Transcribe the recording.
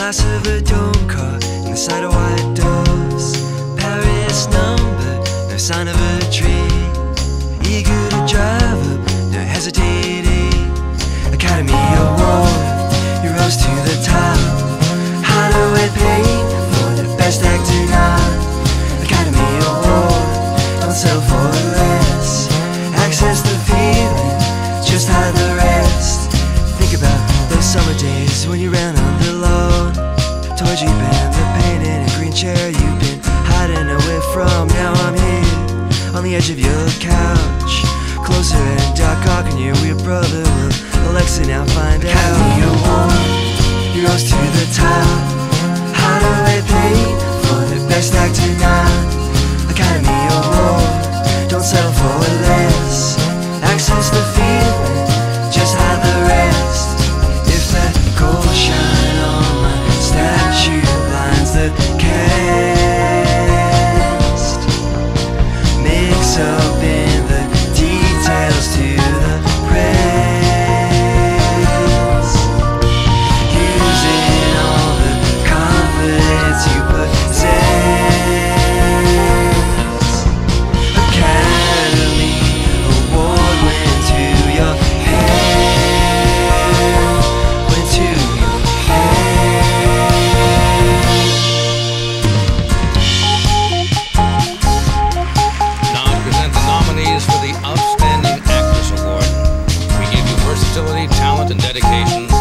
glass of a dome car in the side of white doors. Paris number, no sign of a tree. Eager to drive up, no hesitating. Academy Award, you rose to the top. Hideaway paid for the best actor nod. Academy Award, don't settle for less. Access the feeling, just hide the rest. Think about those summer days when you ran on the lawn. Toys you've been the pain in a green chair you've been hiding away from. Now I'm here on the edge of your couch, closer and dark, and you're your brother. Will Alexa now find out? Academy Award, you rose to the top. Hideaway paid for the best actor nod. Academy Award, don't settle for less. Access the feeling, just hide the rest. If that gold shine on my statue blinds the cast, mix up in the details to the press, using all the confidence you possess. Academy Award went to your head, went to your Now to present the nominees for the Outstanding Actress Award. We give you versatility, talent, and dedication